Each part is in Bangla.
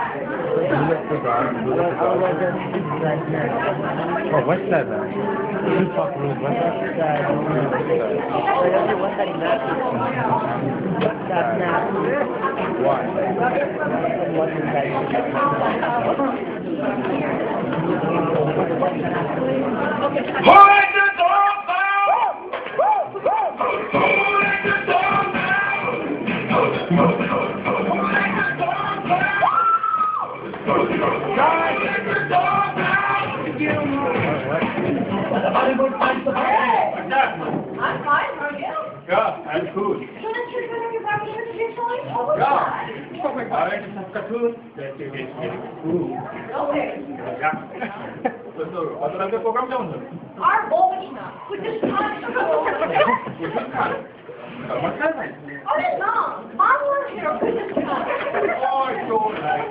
Oh, what's that? You talk rude. What's that? Why? Hold the door down! Hold the door down! Hold the door down! I'm fine, how are you? Yeah, I'm cool. Shouldn't you go to your barbecue traditionally? Yeah. Oh my God, it's a cool. That's it. Cool. Okay. Yeah. So, what are the program down there? Our Bolvina. With this time. What happened? Oh, that's not. Mom was here with this time. Oh, I don't like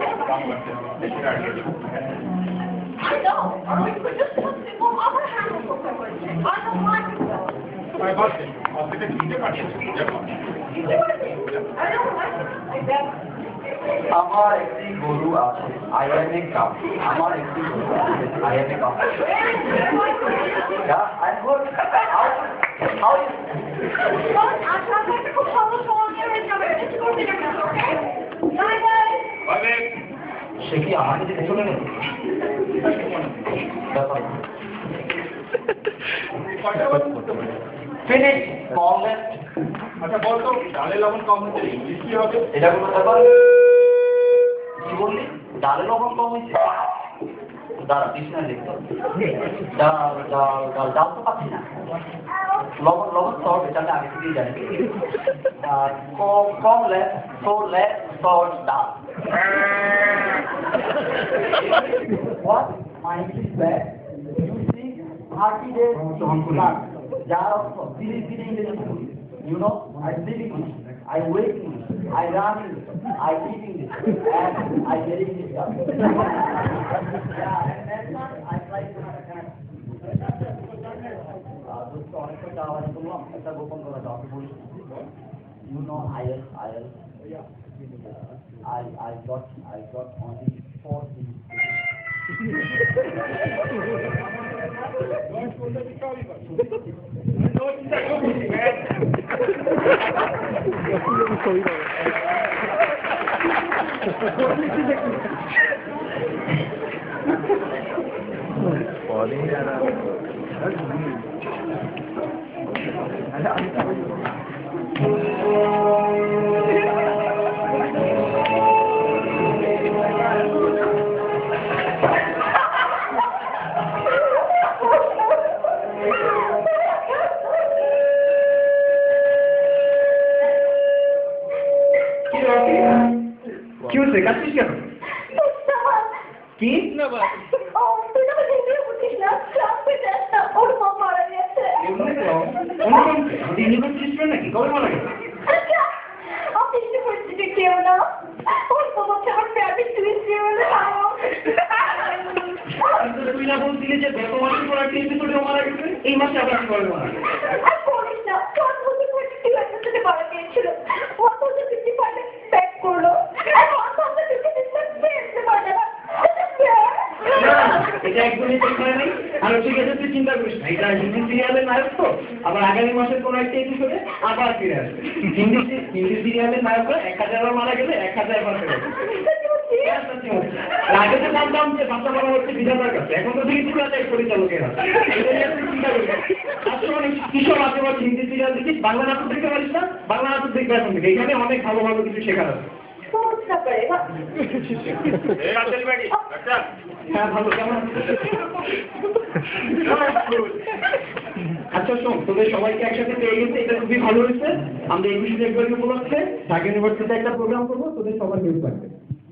I know. Or we could just put the mom on her hand for birthday. I don't like it though. my birthday. Hospital DJ party. You do it. I don't like it. I bet. আমার একটি গরু আছে আইএমএ কাপ আমার একটি গরু আছে IMA cup Yeah, I heard how is খুব সহজ সহজ হয়ে যাবে একটু করে দিন ওকে বাই বাই বলে সে কি আমাকে দেখে চলে গেল ফিনিশ কল লেফট আচ্ছা বল তো ডালে লবণ কম হচ্ছে ইংলিশ কি হবে এটা কোনো ব্যাপার কি বললি ডালে লবণ কম হয়েছে দাঁড়া পিছনে লিখতে ডাল তো পাচ্ছি না লবণ লবণ সল্ট এটা আমি আগে থেকেই জানি কম লেফট সল্ট ডাল What? My English is bad. You see 30 days class. Jar of Philippine English school. You know, I speak English, I wait English, I run English, I eat English, and I get English. Yeah, and next month I try to have a kind. You know IELTS. I got only 4 things. क्यों से काटिस क्या की Oh, তুই না দেখলে বুঝিস না ক্লাস पे যাচ্ছা ওর মা মারা গেছে ইউনিভার্সিটি স্টুডেন্ট নাকি কবে মারা গেছে আচ্ছা আপনি ইউনিভার্সিটি কেউ না ওর তোমাকে আমার প্রাইভেট টিউশন তুই না বলছিলি যে গত মাসে পর একটা এপিসোডে মারা গেছে এই মাসে আবার কি করে মারা গেছে আর বলিস না কোন ইউনিভার্সিটি এপিসোডে মারা গিয়েছিল ও তো 50% ব্যাক করলো আর ও তো 50% বেঁচে পারবে না এটা একদমই ঠিক হয় নাই আর ঠিক আছে তুই চিন্তা করিস না এটা হিন্দি সিরিয়ালের নায়ক তো আবার আগামী মাসের কোনো একটা এপিসোডে আবার ফিরে আসবে হিন্দি সিরিয়ালের নায়ক 1000 বার মারা গেলে 1000 বার ফিরে আসবে আগে তো জানতাম যে বাচ্চা বড় হচ্ছে বিধাতার কাছে এখন তো দেখি পুরো এক পরিচালকের হাতে চিন্তা করি আসলে কিশোর আছে বা হিন্দি সিরিয়াল দেখিস বাংলা নাটক দেখতে পারিস না বাংলা নাটক দেখবে এখন থেকে এখানে অনেক ভালো ভালো কিছু শেখার আছে হ্যাঁ ভালো কেমন আচ্ছা শোন তোদের সবাইকে একসাথে পেয়ে গেছে এটা খুবই ভালো হয়েছে আমরা 21 ফেব্রুয়ারি উপলক্ষে ঢাকা ইউনিভার্সিটিতে একটা প্রোগ্রাম করবো তোদের সবার হেল্প লাগবে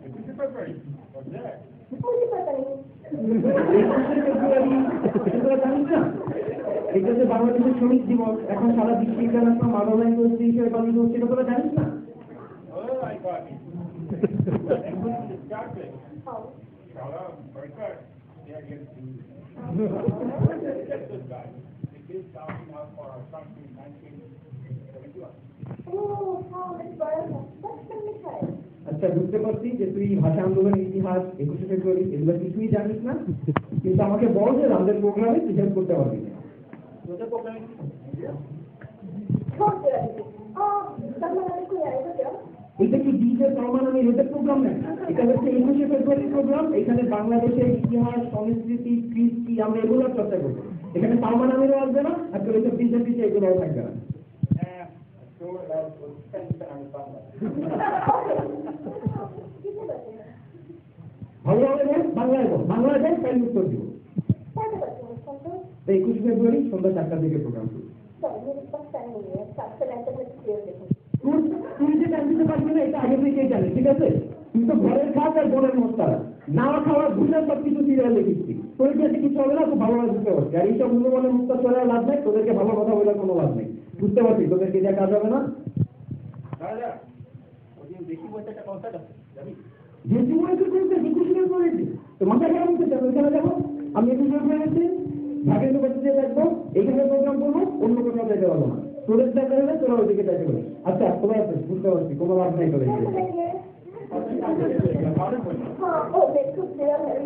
এটা যে বাংলাদেশের শ্রমিক দিবস এখন সারা বিশ্বে ইন্টারন্যাশনাল মাদার ল্যাঙ্গুয়েজ হিসেবে পালিত হচ্ছে এটা তোরা জানিস না আচ্ছা এটা বুঝতে পারছি যে তুই ভাষা আন্দোলনের ইতিহাস 21শে ফেব্রুয়ারি এগুলো কিছুই জানিস না, কিন্তু আমাকে বল যে আমাদের প্রোগ্রামে তুই হেল্প করতে পারবি না। তোদের প্রোগ্রামে छोड़ते रहेंगे तमिलनाडु को आएगा क्या এটা কি ডিজে প্রমাণ আমি হেল্পের প্রোগ্রাম না, এটা হচ্ছে 21শে ফেব্রুয়ারি প্রোগ্রাম। এখানে বাংলাদেশের ইতিহাস, সংস্কৃতি, কৃষ্টি আমরা এগুলোর চর্চা করবো। এখানে সালমান আমিরও আসবে না, আর তোর এইসব ডিজে ডিজে এগুলোও থাকবে না। ভালোভাবে বাংলায় বল, বাংলায় বল, তাই উত্তর দিব। 21শে ফেব্রুয়ারি সন্ধ্যা 4টার দিকে প্রোগ্রাম শুরু। তুই যে টাইম দিতে পারবি না এটা আগে থেকেই জানি, ঠিক আছে? তুই তো ঘরের খাস আর বনের মস্তারা, না খাওয়া ভুলে সব কিছু সিরিয়াল লিখিস। তোর কাছে কিছু হবে না, খুব ভালোভাবে বুঝতে পারছি। আর এইসব মূল্যবানের মুক্ত চলে লাভ নেই, তোদেরকে ভালো কথা বলে কোনো লাভ নেই, বুঝতে পারছি তোদেরকে যা কাজ হবে না। বেশি বলতে একটা কনসার্ট আছে জানি যে জীবনে তুই করতে 21শে ফেব্রুয়ারি তো মাথা খারাপ হচ্ছে, ওইখানে যাবো আমি 21শে ফেব্রুয়ারিতে ভাগেন্দ্র বাড়িতে থাকবো, এইখানে প্রোগ্রাম করবো, অন্য কোথাও যেতে পারবো না। তোদের দেখা হলে তোরা ওইদিকে যাইতে পারিস। আচ্ছা তোরা আছিস, বুঝতে পারছি, কোনো লাভ নেই তোদের। हाँ वो देखो मेरा है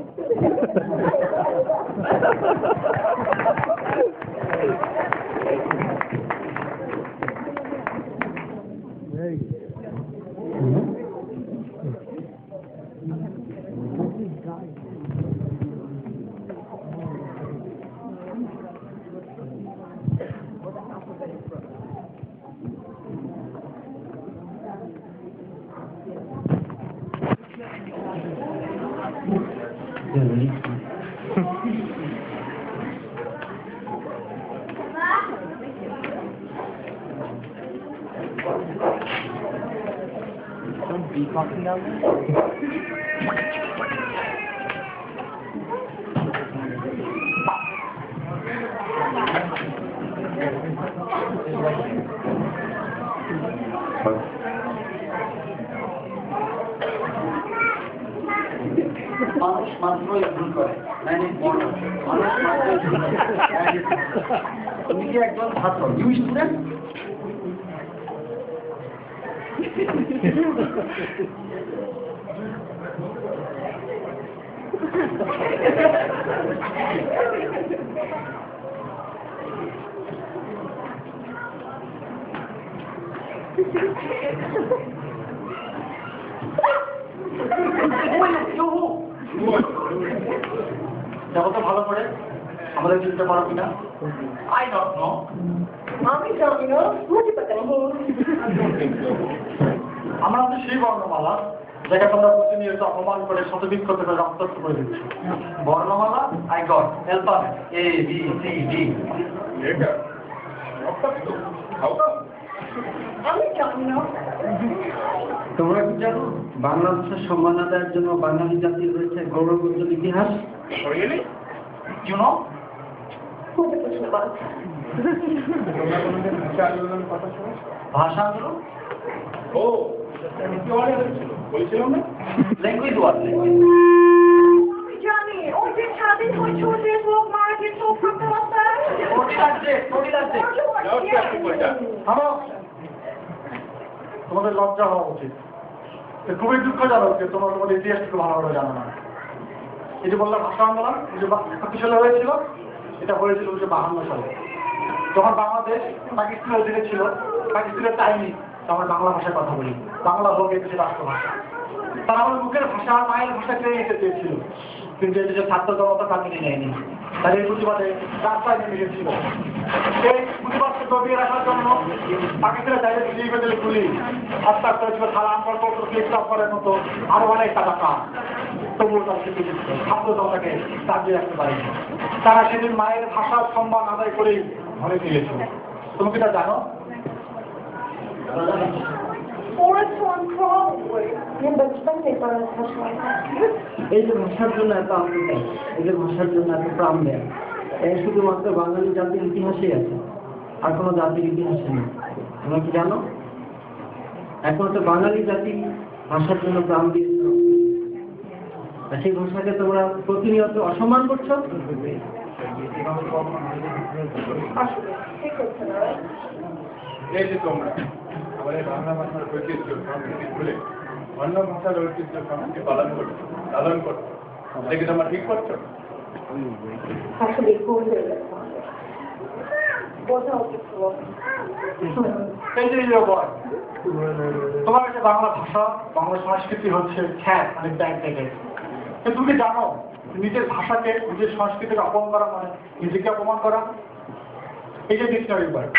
Don't be talking down there. মানুষ মাত্রই ভুল করে, মানুষ মাত্রই ভুল করে। তুমি কি একজন ছাত্র, নিউ স্টুডেন্ট? দেখো তো ভালো করে আমাদের চিনতে পারো কিনা। আই ডোন্ট নো, আমি জানি না মুঝে पता नहीं আমরা তো সেই বর্ণমালা যেটা তোমরা প্রতিনিয়ত অপমান করে শতবিক্ষত করে রক্তাক্ত করে দিচ্ছ। বর্ণমালা I got alphabet A B C D. এটা রক্তাক্ত খাও আমি জানি না তোমরা কি জানো বাংলা ভাষার সম্মান আদায়ের জন্য বাঙালি জাতির রয়েছে গৌরবোজ্জ্বল ইতিহাস? রিয়েলি ইউ নো मुझे कुछ नहीं पता তোমরা কোনোদিন ভাষা আন্দোলনের কথা শুনেছ? ভাষা আন্দোলন ও কি অনেক হয়েছিল বলেছিলাম না ল্যাঙ্গুয়েজ ওয়ার আমি জানি ওই যে স্বাধীন হয়েছে যে লোক মারা গেছে ও করতে পারছে টোটি লাগছে তোমাদের লজ্জা হওয়া উচিত। খুবই দুঃখজনক যে তোমরা তোমাদের ইতিহাসকে ভালোভাবে জানো না। এই যে বললাম ভাষা আন্দোলন, এই যে 61 সালে হয়েছিল, এটা হয়েছিল 1952 সালে, যখন বাংলাদেশ পাকিস্তানের অধীনে ছিল। পাকিস্তানের টাইমই আমরা বাংলা ভাষায় কথা বলি, বাংলা হোক এই দেশের রাষ্ট্রভাষা। তারা আমাদের মুখের ভাষা, মায়ের ভাষা কেড়ে নিতে চেয়েছিল, কিন্তু এই দেশের ছাত্র জনতা তা মেনে নেয়নি। তার এই প্রতিবাদে রাস্তায় নেমে গেছিল। এই প্রতিবাদকে দবিয়ে রাখার জন্য পাকিস্তানের চাইলে পুলিশ বেঁধে গুলি হত্যা করেছিল, থালা আমপত্র ক্লিক করার মতো আরো অনেক টাকা। তবুও তার কিন্তু ছাত্র জনতাকে দাবিয়ে রাখতে পারেনি। তারা সেদিন মায়ের ভাষার সম্মান আদায় করেই ঘরে ফিরেছিল। তুমি কি তা জানো? এই যে ভাষার জন্য এত আন্দোলন, এই যে ভাষার জন্য এত প্রাণ দেয়, এই শুধুমাত্র বাঙালি জাতির ইতিহাসেই আছে, আর কোনো জাতির ইতিহাসে নেই। তোমরা কি জানো একমাত্র বাঙালি জাতি ভাষার জন্য প্রাণ দিয়েছিল, আর সেই ভাষাকে তোমরা প্রতিনিয়ত অসম্মান করছো। এই যে তোমরা আমাদের বাংলা ভাষার ঐতিহ্য সংস্কৃতি ভুলে অন্য ভাষার ঐতিহ্য সংস্কৃতি পালন করছো, লালন করছো, এটা কি তোমরা ঠিক করছো? আসলে ভুল হয়ে গেছে বোঝা উচিত ছিল। এই যে বল তোমার কাছে বাংলা ভাষা বাংলা সংস্কৃতি হচ্ছে খ্যাত মানে ব্যাগ থেকে তুমি জানো নিজের ভাষাকে নিজের সংস্কৃতিকে অপমান করা মানে নিজেকে অপমান করা। এই যে ডিকশনারি ওয়ার্ড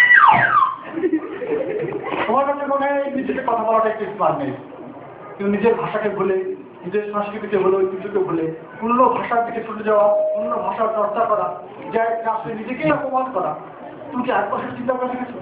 তোমার কাছে মনে হয় নিজেকে কথা বলাটা একটু স্মার্ট নেই, কিন্তু নিজের ভাষাকে ভুলে নিজের সংস্কৃতিকে ভুলে ঐতিহ্যকে ভুলে অন্য ভাষার দিকে ছুটে যাওয়া, অন্য ভাষার চর্চা করা, যা আসলে নিজেকেই অপমান করা, তুমি কি 1 বছর চিন্তা করে দেখেছো?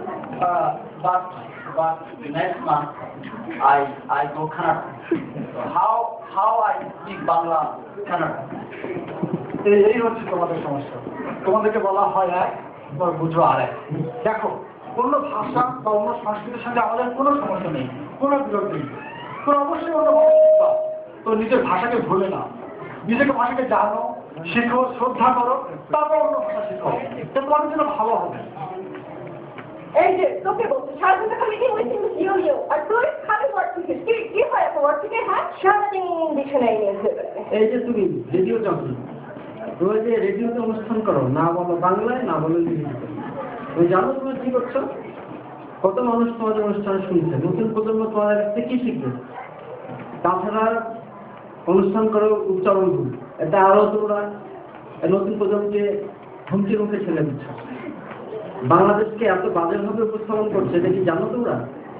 But next month I go Canada. How I speak Bangla Canada? এই হচ্ছে তোমাদের সমস্যা। তোমাদেরকে বলা হয় এক, তোমার বুঝো আর এক। দেখো অন্য ভাষা বা অন্য সংস্কৃতির সঙ্গে আমাদের কোনো সমস্যা নেই, কোনো বিরোধ নেই। তোমরা অবশ্যই অন্য ভাষা শিখবা, তো নিজের ভাষাকে ভুলে না, নিজেকে ভাষাকে জানো, শেখো, শ্রদ্ধা করো, তারপর অন্য ভাষা শিখো, এটা তোমাদের জন্য ভালো হবে। এই যে তোকে বলছি সারাদিন খালি কি ওই কিন্তু ইউ আর তুই খালি ওয়ার্ড শিখিস কি হয় এখন ওয়ার্ড শিখে হ্যাঁ সারাদিন ডিকশনারি নিয়ে ঘুরে এই যে তুমি রেডিও যখন তুমি যে রেডিওতে অনুষ্ঠান করো, না বলো বাংলায় না বলো ইংরেজিতে, তুমি জানো তুমি কি করছো? কত মানুষ তোমাদের অনুষ্ঠান শুনছে, নতুন প্রজন্ম তোমাদের কাছ থেকে কি শিখবে? তাছাড়া অনুষ্ঠান করো উচ্চারণ ভুল, এটা আরো তোমরা নতুন প্রজন্মকে হুমকির মুখে ছেড়ে দিচ্ছ। বাংলাদেশকে এত বাজেভাবে উপস্থাপন করছে এটা কি জানো তোমরা?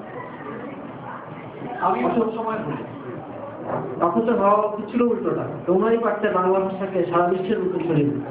আমি সব সময় বলি অথচ ভাবা উচিত ছিল উল্টোটা, তোমরাই পারতে বাংলা ভাষাকে সারা বিশ্বের উপর ছড়িয়ে দিতে।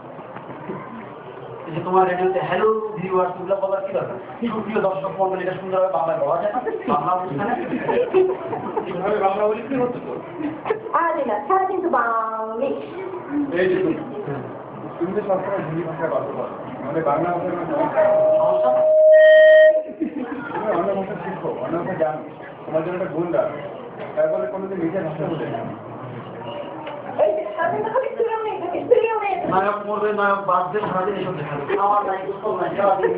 যে তোমার রেডিওতে হ্যালো ভিউয়ার্স এগুলো বলার কি দরকার? সুপ্রিয় দর্শক মন্ডলী, এটা সুন্দরভাবে বাংলায় বলা যায় না? বাংলা অনুষ্ঠানে কিভাবে বাংলা বলি কি হচ্ছে তো? আরে না সারাদিন তো বাংলিশ। এই যে তুমি তো সবসময় হিন্দি ভাষায় কথা বলো, মানে বাংলা ভাষার কোনো সমস্যা নেই। তুমি অন্য ভাষা শিখো, অন্য ভাষা জানো, তোমার জন্য একটা গুণ রাখো, তারপরে কোনোদিন নিজের ভাষা বলে না। এই যে সারাদিন খালি তুইও নেই নায়ক মরবে, নায়ক বাঁচবে, সারাদিন এসব দেখা যাবে। আমার নাই কোথাও নাই, সারাদিন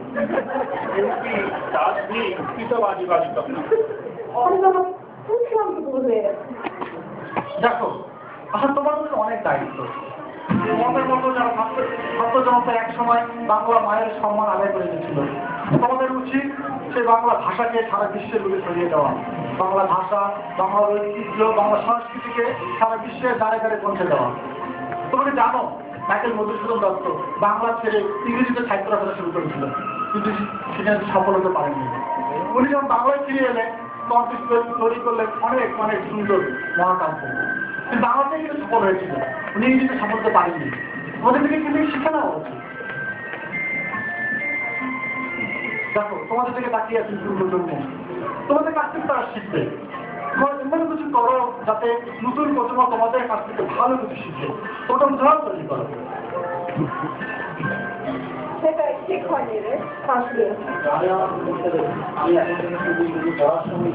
দেখো আসলে তোমার মধ্যে অনেক দায়িত্ব। তোমাদের মতো যারা ছাত্র জনতা এক সময় বাংলা মায়ের সম্মান আদায় করে দিয়েছিল, তোমাদের উচিত সেই বাংলা ভাষাকে সারা বিশ্বের বুকে ছড়িয়ে দেওয়া। বাংলা ভাষা, বাংলা ঐতিহ্য, বাংলা সংস্কৃতিকে সারা বিশ্বের দ্বারে দ্বারে পৌঁছে দেওয়া। তোমাকে জানো মাইকেল মধুসূদন দত্ত বাংলা ছেড়ে ইংরেজিতে সাহিত্য রচনা শুরু করেছিল, কিন্তু সেখানে সফল হতে পারেননি। উনি যখন বাংলায় ফিরে এলেন তৈরি করলেন অনেক অনেক সুন্দর মহাকাব্য, কিন্তু বাংলাতে কিন্তু সফল হয়েছিল, উনি ইংরেজিতে সফল হতে পারেননি। ওদের থেকে কিন্তু শিক্ষা নেওয়া উচিত। দেখো তোমাদের থেকে তাকিয়ে আছে নতুন প্রজন্ম, তোমাদের কাছ থেকে তারা শিখবে। এমন কিছু করো যাতে নতুন প্রজন্ম তোমাদের কাছ থেকে ভালো কিছু শিখে, ওটা উদাহরণ তৈরি করো। সেটাই ঠিক হয়নি রে আসলে আমি এখন থেকে শুধু পড়ার সময়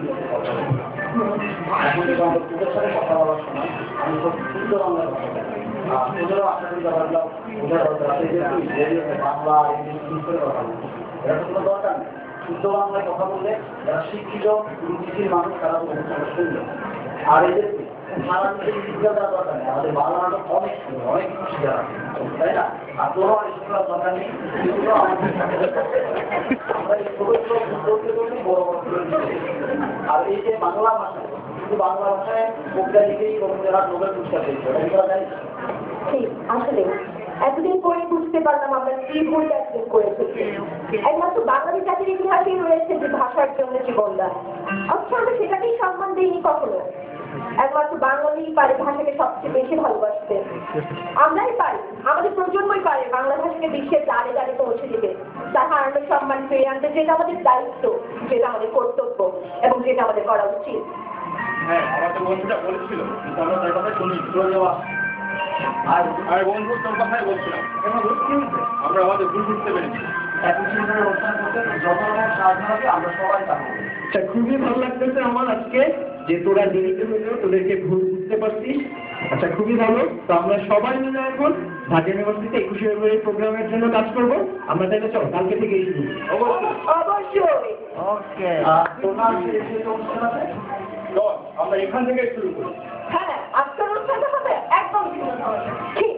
এখন থেকে আমাদের তোদের সাথে কথা বলার সময় আমি খুব শুদ্ধ বাংলায় কথা বলি। তোদেরও আপনাদের ব্যাপারগুলো বোঝার দরকার আছে, যে বাংলা ইংলিশ করে কথা বলি, এটা তো কোনো দরকার নেই। শুদ্ধ বাংলায় কথা বললে যারা শিক্ষিত রুচিশীল মানুষ তারা অনুষ্ঠানটা শুনবে। আর এই যে সারা দেশে শিক্ষা দেওয়ার দরকার নেই, আমাদের বাংলা নাটক অনেক সুন্দর, অনেক কিছু শিক্ষা আছে, তাই না? আর তোরও অনেক শিক্ষার দরকার নেই, এগুলো আমাদের আমরা এই ছোট ছোট করতে করতে বড় বড় করে দিচ্ছি। আর এই যে বাংলা ভাষা, শুধু বাংলা ভাষায় বৈজ্ঞানিকেই রবীন্দ্রনাথ নোবেল পুরস্কার পেয়েছে, এটা কি জানি? ঠিক আসলে এতদিন পরে বুঝতে পারলাম আমরা কি ভুলটা একদিন করেছি। একমাত্র বাঙালি জাতির ইতিহাসেই রয়েছে যে ভাষার জন্য জীবনদান, অথচ আমরা সেটাকেই সম্মান দিইনি কখনো। একমাত্র বাঙালি পারে ভাষাকে সবচেয়ে বেশি ভালোবাসতে, আমরাই পারি, আমাদের প্রজন্মই পারে বাংলা ভাষাকে বিশ্বের দ্বারে দ্বারে পৌঁছে দিতে, তার হারানো সম্মান ফিরিয়ে আনতে, যেটা আমাদের দায়িত্ব, যেটা আমাদের কর্তব্য এবং যেটা আমাদের করা উচিত। হ্যাঁ, আমাদের বন্ধুটা বলেছিল, কিন্তু আমরা তার কথা শুনি চলে যাওয়া। আর বন্ধু তোর কথাই বলছিলাম, আমরা আমাদের ভুল বুঝতে পেরেছি। এখন সেখানে অনুষ্ঠান করতে যত রকম সাহায্য হবে আমরা সবাই পাবো। আচ্ছা, খুবই ভালো লাগতেছে আমার আজকে যে তোরা দেরিতে হলেও তোদেরকে ভুল বুঝতে পারছিস। আচ্ছা, খুবই ভালো। তো আমরা সবাই মিলে এখন ঢাকা ইউনিভার্সিটিতে 21শে ফেব্রুয়ারি প্রোগ্রামের জন্য কাজ করবো। আমরা তাহলে চল কালকে থেকেই শুরু। অবশ্যই ওকে। তোমার যে অনুষ্ঠান আছে চল আমরা এখান থেকে শুরু করি। হ্যাঁ, আজকের অনুষ্ঠানটা হবে একদম ভিন্ন ধরনের। ঠিক।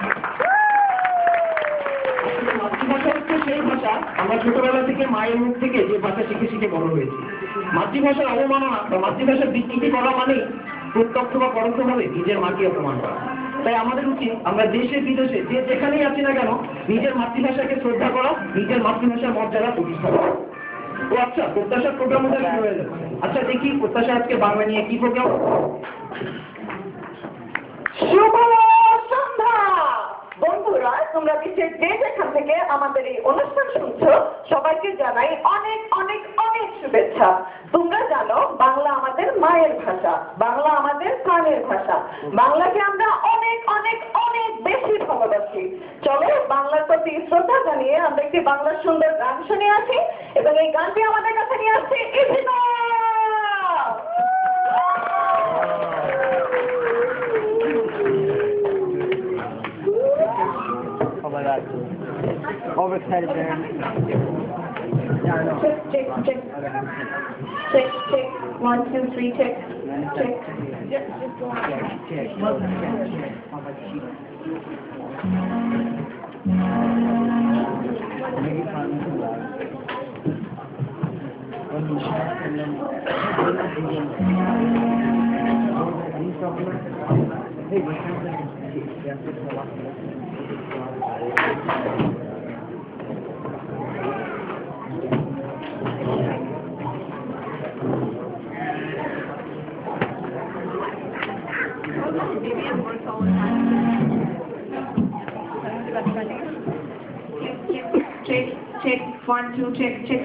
মাতৃভাষা হচ্ছে সেই ভাষা আমরা ছোটবেলা থেকে মায়ের মুখ থেকে যে ভাষা শিখে শিখে বড় হয়েছি। মাতৃভাষার অবমাননা বা মাতৃভাষার বিকৃতি করা মানেই প্রত্যক্ষ বা পরোক্ষভাবে নিজের মাকে অপমান করা। তাই আমাদের উচিত আমরা দেশে বিদেশে যে যেখানেই আছি না কেন নিজের মাতৃভাষাকে শ্রদ্ধা করা, নিজের মাতৃভাষার মর্যাদা প্রতিষ্ঠা করা। তো আচ্ছা, প্রত্যাশার প্রোগ্রাম শুরু হয়ে যাচ্ছে। আচ্ছা দেখি প্রত্যাশা আজকে বাংলা নিয়ে কি প্রোগ্রাম। শুভ সন্ধ্যা বন্ধুরা, তোমরা বিশ্বের যে যেখান থেকে আমাদের এই অনুষ্ঠান শুনছো সবাইকে জানাই অনেক অনেক অনেক শুভেচ্ছা। তোমরা জানো বাংলা আমাদের মায়ের ভাষা, বাংলা আমাদের প্রাণের ভাষা, বাংলাকে আমরা অনেক অনেক অনেক বেশি ভালোবাসি। চলো বাংলার প্রতি শ্রদ্ধা জানিয়ে আমরা একটি বাংলার সুন্দর গান শুনে আসি এবং এই গানটি আমাদের কাছে নিয়ে আসছে ইজিনা। Overexcited there. Check, check, check. Check, check. 1, 2, 3, check. Check. Check, check, 1, 2, check, check.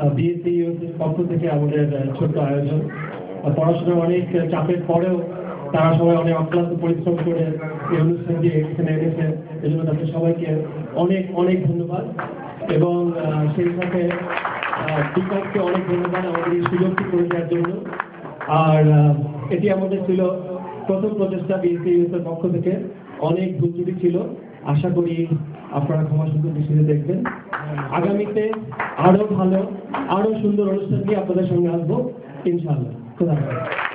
BSc পক্ষ থেকে আমাদের ছোট্ট আয়োজন। পড়াশোনার অনেক চাপের পরেও তারা সবাই অনেক অক্লান্ত পরিশ্রম করে এই অনুষ্ঠানটি এখানে এনেছে, এই জন্য তাদের সবাইকে অনেক অনেক ধন্যবাদ। এবং সেই সাথে দীপককে অনেক ধন্যবাদ আমাদের এই সুযোগটি করে দেওয়ার জন্য। আর এটি আমাদের ছিল প্রথম প্রচেষ্টা বিএসসি এর পক্ষ থেকে, অনেক ভুল ত্রুটি ছিল, আশা করি আপনারা ক্ষমা সুন্দর দৃষ্টিতে দেখবেন। আগামীতে আরো ভালো আরো সুন্দর অনুষ্ঠান নিয়ে আপনাদের সঙ্গে আসবো ইনশাআল্লাহ। খুদা হাফেজ।